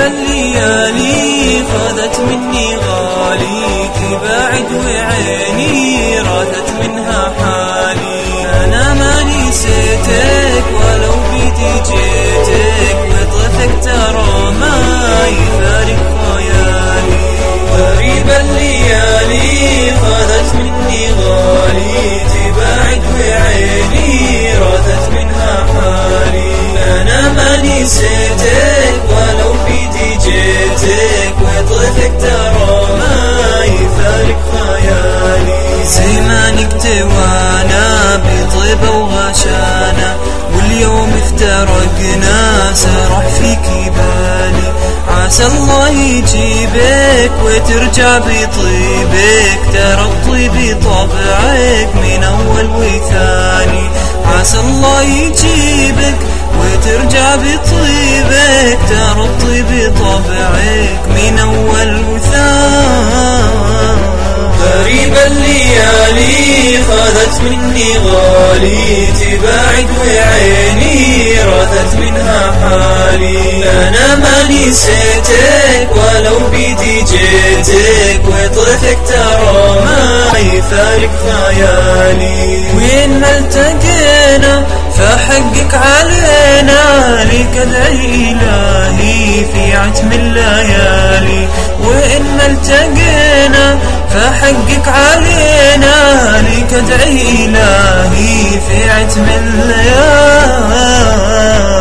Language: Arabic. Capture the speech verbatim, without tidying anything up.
الليالي خذت مني غالي، تباعد وعيني راثت منها حالي. أنا ما نسيتك ولو بيدي جيتك، وطفك ترى ما يفارق خيالي. غريب الليالي خذت مني غالي، تباعد وعيني راثت منها حالي. أنا ما نسيتك ولو بيدي جيتك، وطفك ترى ما يفارق خيالي. زمانك توانا بطيبة وغشانا، واليوم افترقنا سرح فيك بالي. عسى الله يجيبك وترجع بطيبك، ترى الطيب طبعك من أول وثاني. عسى الله يجيبك وترجع بطيبك، ترى الطيب طبعك من أول وثاني. غريب الليالي خذت مني غالي، تباعد وعيني راثت منها حالي. أنا ما نسيتك ولو بيدي جيتك، وطفك ترى ما يفارق خيالي. وين ما التقينا فحقك علينا، لك ادعي إلهي في عتم الليالي. وإن ما التقينا فحقك علينا، لك ادعي إلهي في عتم الليالي.